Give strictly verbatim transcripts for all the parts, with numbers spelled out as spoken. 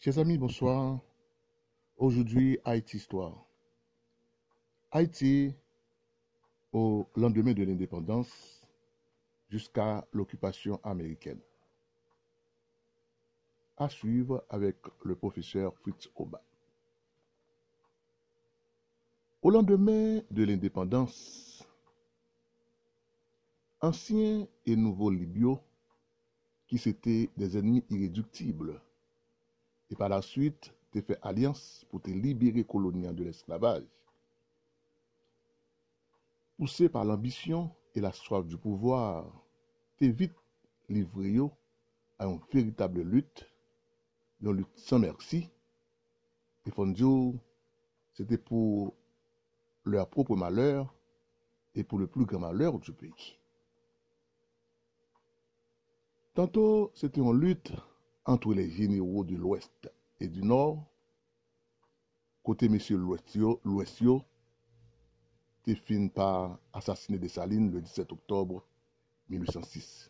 Chers amis, bonsoir. Aujourd'hui, Haïti Histoire. Haïti, au lendemain de l'indépendance, jusqu'à l'occupation américaine. À suivre avec le professeur Fritz Oba. Au lendemain de l'indépendance, anciens et nouveaux Libyaux, qui s'étaient des ennemis irréductibles, et par la suite, t'es fait alliance pour te libérer coloniens de l'esclavage. Poussé par l'ambition et la soif du pouvoir, t'es vite livré à une véritable lutte, une lutte sans merci. Et Fondio, c'était pour leur propre malheur et pour le plus grand malheur du pays. Tantôt, c'était une lutte entre les généraux de l'Ouest et du Nord. Côté M. Louestio, t'es fini par assassiner Dessalines le dix-sept octobre mille huit cent six.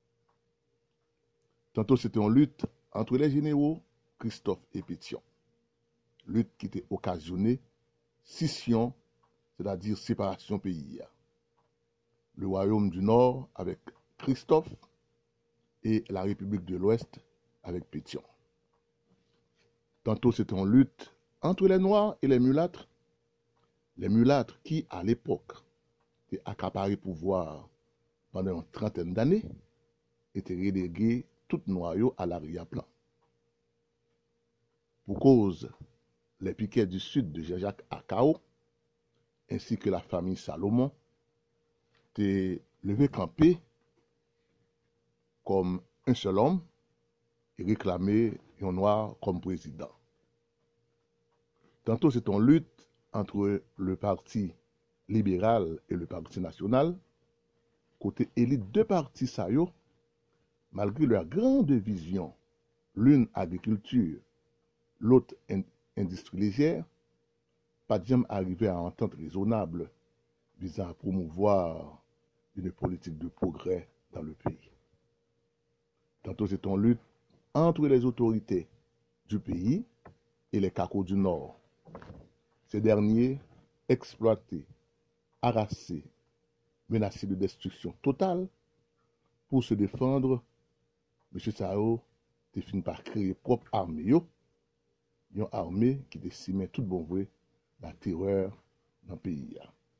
Tantôt, c'était une lutte entre les généraux Christophe et Pétion. Lutte qui était occasionnée scission, c'est-à-dire séparation pays. Le royaume du Nord avec Christophe et la République de l'Ouest avec Pétion. Tantôt, c'était une lutte entre les Noirs et les mulâtres. Les mulâtres qui, à l'époque, étaient accaparés pouvoir pendant une trentaine d'années, étaient relégués tout noyaux à l'arrière-plan. Pour cause, les piquets du sud de Jean-Jacques Akao, ainsi que la famille Salomon, étaient levés campés comme un seul homme et réclamé un noir comme président. Tantôt, c'est une lutte entre le parti libéral et le parti national. Côté élite, deux partis ça yo, malgré leur grande vision, l'une agriculture, l'autre industrie légère, pas de jamais arrivé à entente raisonnable visant à promouvoir une politique de progrès dans le pays. Tantôt, c'est une lutte entre les autorités du pays et les cacos du Nord. Ces derniers, exploités, harassés, menacés de destruction totale, pour se défendre, M. Sao a fini par créer propre armée, une armée qui décimait tout bon vrai la terreur dans le pays.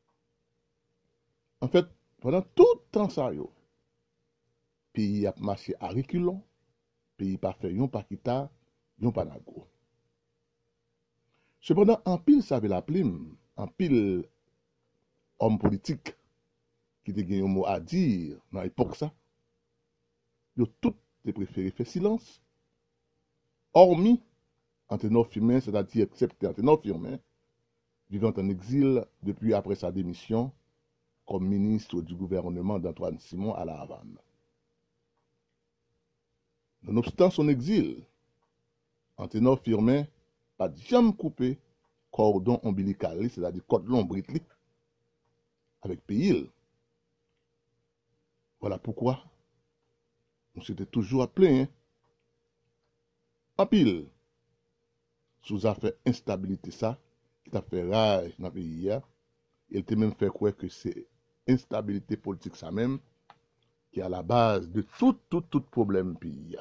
En fait, pendant tout le temps, ça, le pays a marché à reculons, le pays pas fait yon pas kita, yon pas nago. Cependant, en pile, ça avait la plume, en pile, homme politique qui te gen yon mot à dire dans l'époque ça, yo tout te préféré faire silence, hormis Anténor Firmin, c'est-à-dire excepté Anténor Firmin, vivant en exil depuis après sa démission comme ministre du gouvernement d'Antoine Simon à La Havane. Nonobstant son exil, Anténor Firmin pas jamais coupé cordon ombilical, c'est-à-dire corde lombrite avec pays. Voilà pourquoi on s'était toujours appelé, hein, en pile, sous affaire instabilité ça, qui t'a fait rage dans le pays, il t'a même fait croire que c'est instabilité politique ça même, qui est à la base de tout, tout, tout problème pays.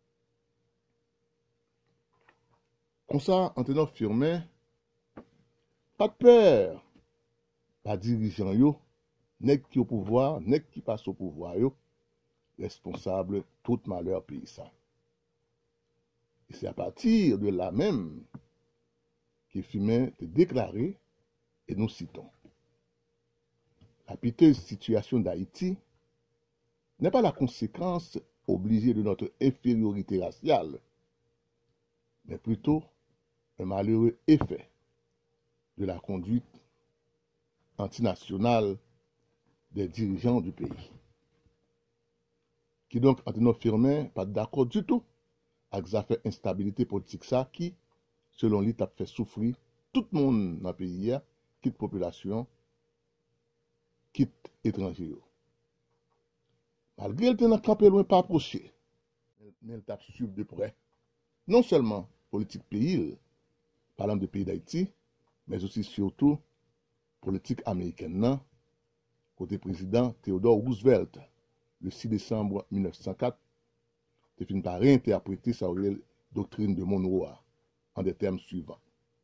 Comme ça, Anténor Firmin, pas de peur, pas dirigeant yo, nèg qui au pouvoir, nèg qui passe au pouvoir yo, responsable tout malheur pays ça. Et c'est à partir de là même que Firmin te déclaré, et nous citons, la piteuse situation d'Haïti n'est pas la conséquence obligée de notre infériorité raciale, mais plutôt un malheureux effet de la conduite antinationale des dirigeants du pays. Qui donc, Anténor Firmin, pas d'accord du tout avec les affaires instabilité politique ça qui, selon lui, a fait souffrir tout le monde dans le pays, quitte population, quitte étranger. Malgré le temps campé loin pas approché, mais il t'a suivi de près. Non seulement politique pays, parlant de pays d'Haïti, mais aussi surtout politique américaine, non, côté président Theodore Roosevelt, le six décembre mille neuf cent quatre, te finit par réinterpréter sa doctrine de Monroe en des termes suivants.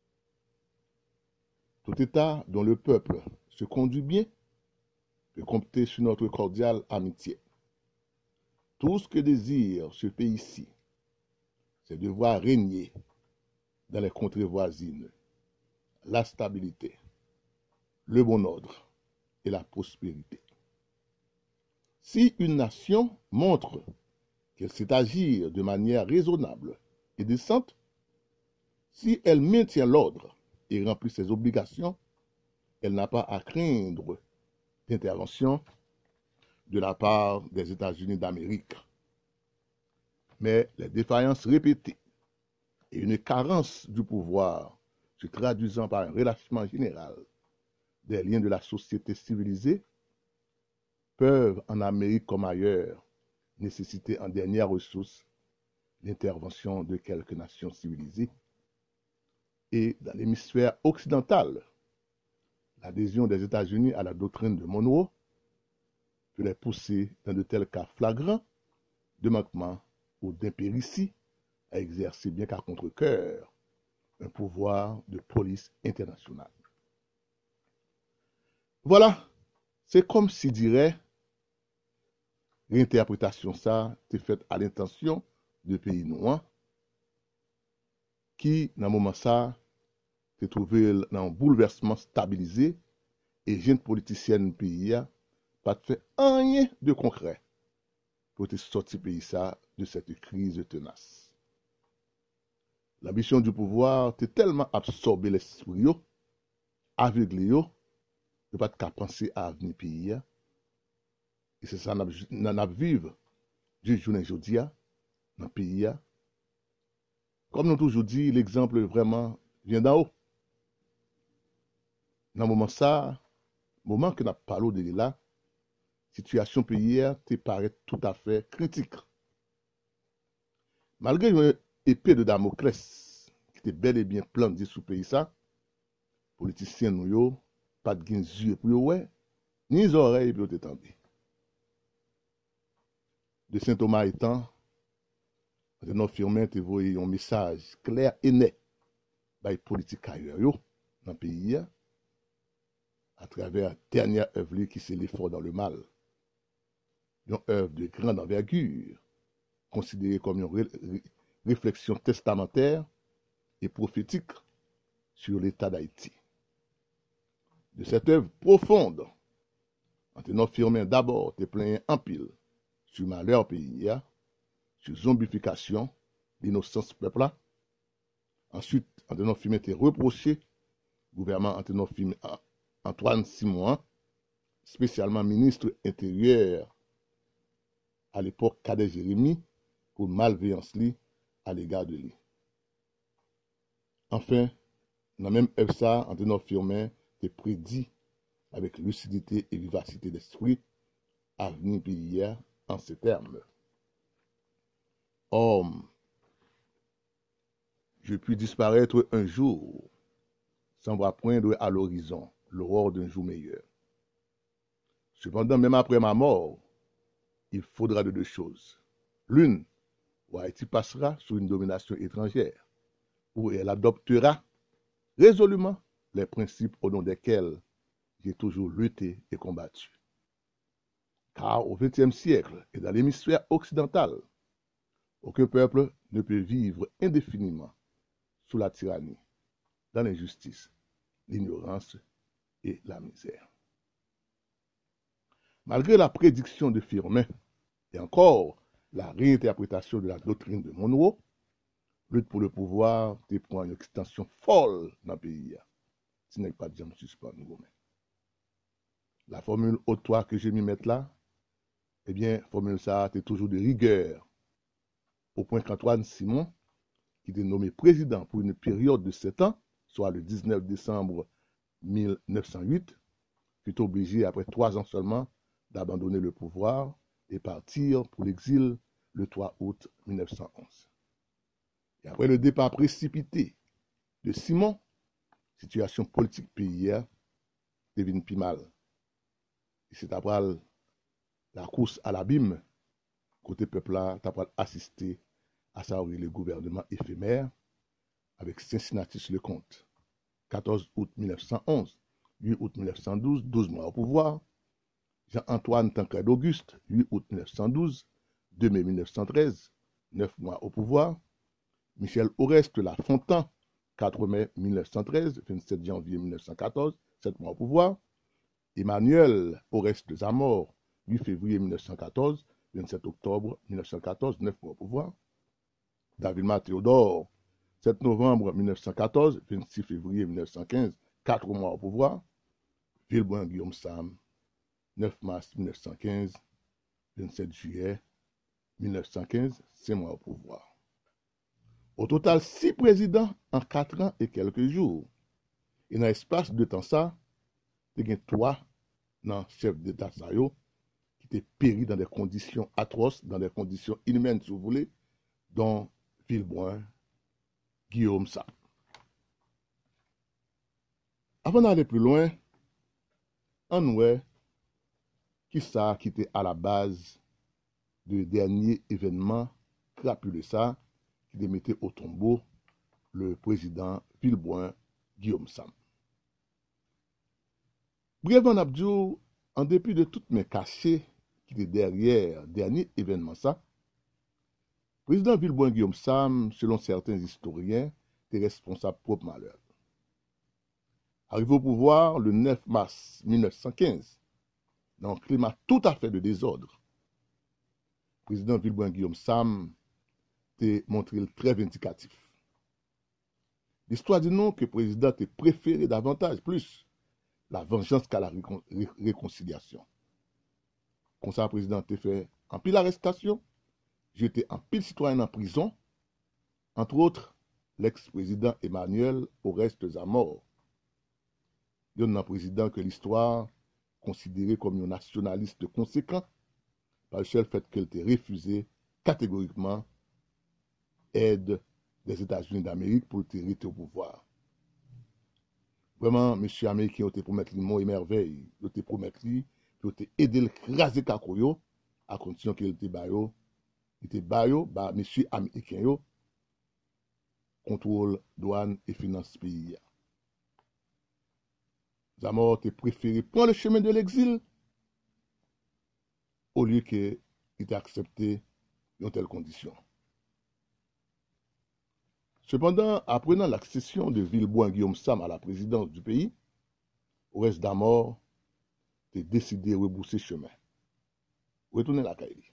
Tout État dont le peuple se conduit bien peut compter sur notre cordiale amitié. Tout ce que désire ce pays-ci, c'est de voir régner dans les contrées voisines la stabilité, le bon ordre et la prospérité. Si une nation montre qu'elle sait agir de manière raisonnable et décente, si elle maintient l'ordre et remplit ses obligations, elle n'a pas à craindre d'intervention de la part des États-Unis d'Amérique. Mais les défaillances répétées et une carence du pouvoir se traduisant par un relâchement général des liens de la société civilisée peuvent, en Amérique comme ailleurs, nécessiter en dernière ressource l'intervention de quelques nations civilisées. Et dans l'hémisphère occidental, l'adhésion des États-Unis à la doctrine de Monroe peut les pousser dans de tels cas flagrants de manquement ou d'impéritie à exercer bien qu'à contre-cœur un pouvoir de police internationale. Voilà, c'est comme si dirait l'interprétation ça est faite à l'intention de pays noirs qui, dans le moment ça, se trouvé dans un bouleversement stabilisé et jeunes politiciennes pays pas fait rien de concret pour te sortir pays ça de cette crise tenace. L'ambition du pouvoir a tellement absorbé l'esprit, aveuglé, de pas qu'à penser à avenir pays. Et c'est ça qu'on a vivre du jour aujourd'hui dans le pays. Comme nous toujours dit, l'exemple vraiment vient d'en haut. Dans le moment ça, moment que nous parlons de là, situation pays te paraît tout à fait critique. Malgré une épée de Damoclès qui était bel et bien plantée sous pays ça, politiciens nous yo, pas de yeux pour yo ouais, ni oreilles pour t'étendre. De Saint-Thomas étant, nous affirmons te voyez un message clair et net par les politiques ailleurs dans le pays à travers la dernière œuvre qui c'est l'effort dans le mal. Une œuvre de grande envergure, considérée comme une ré réflexion testamentaire et prophétique sur l'état d'Haïti. De cette œuvre profonde, en tenant firme d'abord tes pleins en pile sur malheur pays, sur zombification, l'innocence peuple, ensuite en tenant firme tes reprochés, gouvernement en tenant firme Antoine Simon, spécialement ministre intérieur à l'époque Cadet Jérémy, pour malveillance li à l'égard de lui. Enfin, dans la même œuvre ça, en tenant firme, te prédit avec lucidité et vivacité d'esprit avenir pays en ces termes. Homme, je puis disparaître un jour sans voir poindre à l'horizon l'aurore d'un jour meilleur. Cependant, même après ma mort, il faudra de deux choses. L'une, où Haïti passera sous une domination étrangère, où elle adoptera résolument les principes au nom desquels j'ai toujours lutté et combattu. Car au vingtième siècle et dans l'hémisphère occidental, aucun peuple ne peut vivre indéfiniment sous la tyrannie, dans l'injustice, l'ignorance et la misère. Malgré la prédiction de Firmin et encore la réinterprétation de la doctrine de Monroe, lutte pour le pouvoir prend une extension folle dans le pays. Ce n'est pas de jamais suspend nous. La formule au-toi que j'ai mis mettre là, eh bien, formule ça, c'est toujours de rigueur. Au point qu'Antoine Simon, qui était nommé président pour une période de sept ans, soit le dix-neuf décembre mille neuf cent huit, fut obligé, après trois ans seulement, d'abandonner le pouvoir et partir pour l'exil le trois août mille neuf cent onze. Et après le départ précipité de Simon, situation politique pays devient plus mal. Et c'est après la course à l'abîme, côté peuple là, t'as pas assisté à ça le gouvernement éphémère avec Cincinnati sur le compte. quatorze août mille neuf cent onze, huit août mille neuf cent douze, douze mois au pouvoir. Jean-Antoine Tancred Auguste, huit août mille neuf cent douze, deux mai mille neuf cent treize, neuf mois au pouvoir. Michel Oreste Lafontaine, quatre mai mille neuf cent treize, vingt-sept janvier mille neuf cent quatorze, sept mois au pouvoir. Emmanuel Oreste Zamor, huit février mille neuf cent quatorze, vingt-sept octobre mille neuf cent quatorze, neuf mois au pouvoir. David Théodore, sept novembre mille neuf cent quatorze, vingt-six février mille neuf cent quinze, quatre mois au pouvoir. Villeboin Guillaume Sam, neuf mars mille neuf cent quinze, vingt-sept juillet mille neuf cent quinze, cinq mois au pouvoir. Au total, six présidents en quatre ans et quelques jours. Et dans l'espace de temps ça, il y a trois dans chef d'État qui étaient péris dans des conditions atroces, dans des conditions inhumaines, si vous voulez, dont Villeboin Guillaume Sam. Avant d'aller plus loin, on voit qui ça qui était à la base du dernier événement crapuleux ça qui démettait au tombeau le président Villeboin Guillaume Sam. Brièvement Abdou, en dépit de toutes mes cachets qui étaient derrière le dernier événement ça, le président Villeboin Guillaume Sam, selon certains historiens, était responsable propre malheur. Arrivé au pouvoir le neuf mars mille neuf cent quinze, dans un climat tout à fait de désordre, le président Villeboin Guillaume Sam était montré très vindicatif. L'histoire dit non que le président était préféré davantage, plus la vengeance qu'à la récon ré réconciliation. Comme ça, le président a fait en pile arrestation, jeté en pile citoyen en prison, entre autres l'ex-président Emmanuel Oreste Zamor. Il y a un président que l'histoire considéré comme un nationaliste conséquent par le seul fait qu'elle ait refusé catégoriquement aide des États-Unis d'Amérique pour le rester au pouvoir. Vraiment, monsieur américain, il te promettre le mot et merveille, il te promettre lui, il te aider le craser kakoyo, à condition qu'il te bayo, il te bayo, bah monsieur américain yo, contrôle douane et finance pays. Zamor te préféré prendre le chemin de l'exil au lieu qu'il ait accepté une telle condition. Cependant, apprenant l'accession de Villeboin Guillaume Sam à la présidence du pays, Oreste Zamor a décidé de rebousser chemin, retourner la Kaili.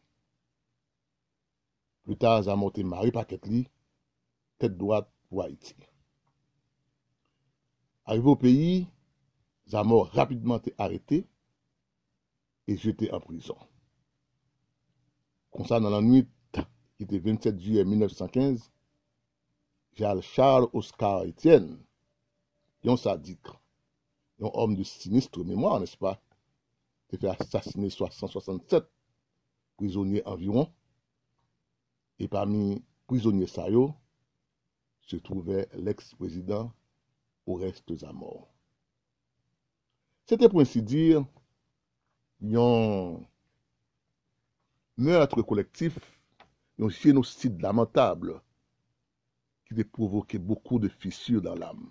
Plus tard, Zamor a marié Paquetli, tête droite pour Haïti. Arrivé au pays, Zamor rapidement été arrêté et jeté en prison. Comme ça, dans la nuit qui était vingt-sept juillet mille neuf cent quinze, Charles Oscar Etienne, un sadique, un homme de sinistre mémoire, n'est-ce pas, s'est fait assassiner cent soixante-sept prisonniers environ, et parmi les prisonniers sayo se trouvait l'ex-président Oreste Zamor. C'était pour ainsi dire un meurtre collectif, un génocide lamentable qui a provoqué beaucoup de fissures dans l'âme.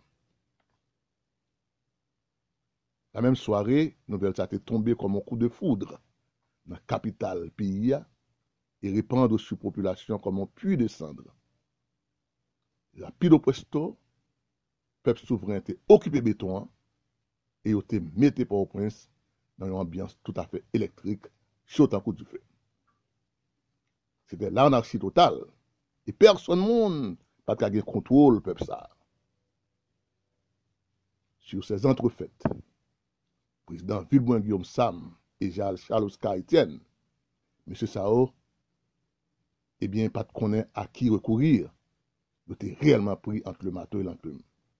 La même soirée, nouvelle ça est tombée comme un coup de foudre dans la capitale pays et répandre sur la population comme un puits de cendres. La pile presto, peuple souverain était occupé béton et il était mis par au prince dans une ambiance tout à fait électrique, chaud en coup du feu. C'était l'anarchie totale et personne monde pas de contrôle peuple ça. Sur ces entrefaites, le président Villeboin Guillaume Sam et Charles Oscar Etienne, M. Sao, eh bien, pas de connaître à qui recourir, il était réellement pris entre le marteau et l'enclume.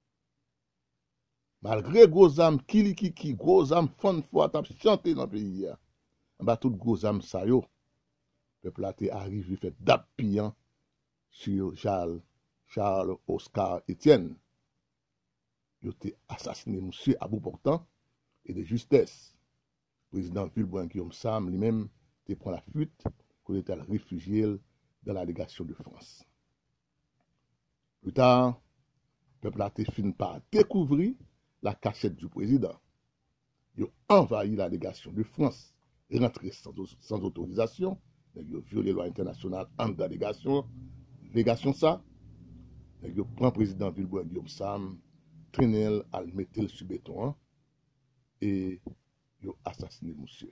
Malgré gros âmes kilikiki, gros âmes fon fort à chanter dans le pays, en bas tout gros âmes Sao, le peuple a été arrivé fait d'appiant sur Charles Charles Oscar Etienne. Il a été assassiné, monsieur, à bout portant et de justesse. Le président Villebrun Guillaume Sam lui-même prend la fuite qu'on était réfugié dans la légation de France. Plus tard, le peuple a fini par découvrir la cachette du président. Il a envahi la légation de France, rentré sans, sans autorisation, il a violé la loi internationale en délégation, légation ça, il prend le président Villebrun Guillaume Sam, traîner à le mettre sur béton et il a assassiné monsieur.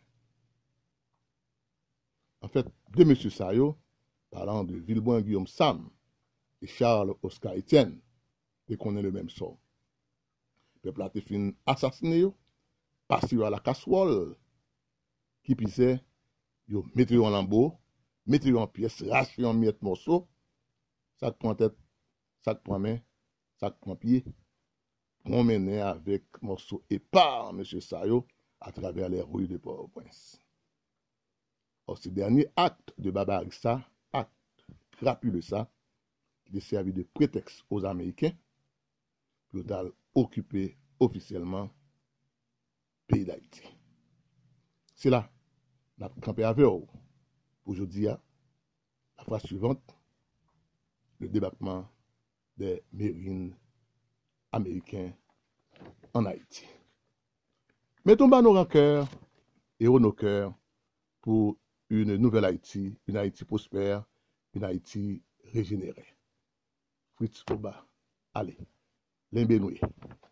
En fait, deux messieurs Sayo, parlant de Villebrun Guillaume Sam et Charles Oscar Etienne, et qu'on est le même sort. Le peuple a été fin assassiné, passé à la casserole, qui pisait, ils mettent en lambeau, mettent en pièces, raché en miettes morceaux, ça prend tête, ça prend main, ça prend pied, promener avec morceaux épars, M. Sayo, à travers les rues de Port-au-Prince. Or, ce dernier acte de barbarie, ça, acte crapuleux, ça, qui a servi de prétexte aux Américains pour occuper officiellement le pays d'Haïti. C'est là, la campé avec vous. Aujourd'hui, la fois suivante, le débarquement des marines américains en Haïti. Mettons bas nos rancœurs et nos cœurs pour une nouvelle Haïti, une Haïti prospère, une Haïti régénérée. Fritz Oba, allez, l'embénoué.